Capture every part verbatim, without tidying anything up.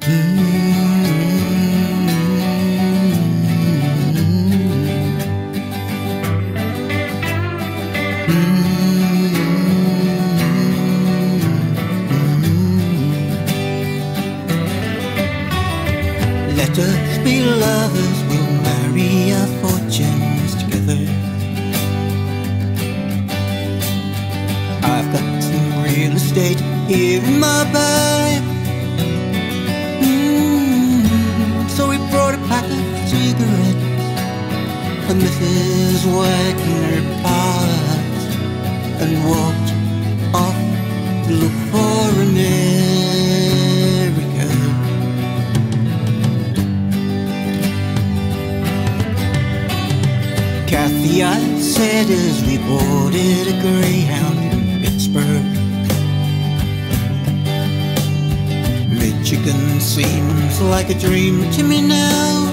Let us be lovers, we'll marry our fortunes together. I've got some real estate here in my bag. Mm, so we brought a pack of cigarettes and Missus Wagner paused and walked off to look for America. Cathy, I said as we boarded a Greyhound in Pittsburgh, Michigan seems like a dream to me now.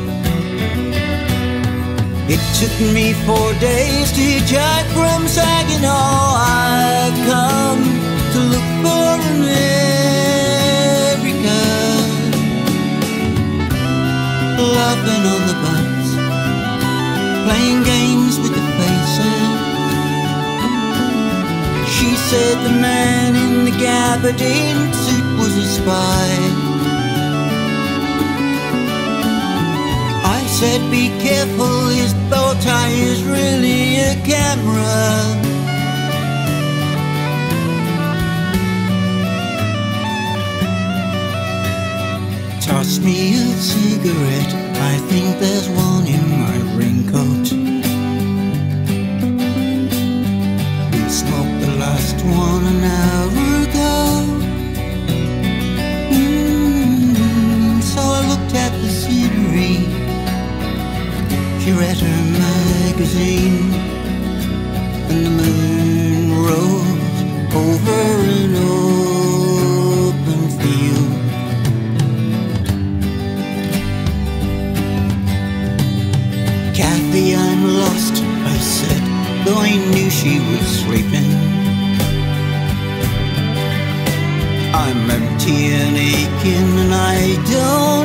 It took me four days to hitchhike from Saginaw. I've come to look for America. Laughing on the bus, playing games with the faces. She said the man in the gabardine suit was a spy. I said be careful, his bowtie is really a camera. Toss me a cigarette, I think there's one in my raincoat. We smoked the last one an hour ago. Mm, so I looked at the scenery. She read her magazine, and the moon rose over an open field. Cathy, I'm lost, I said, though I knew she was sleeping. I'm empty and aching, and I don't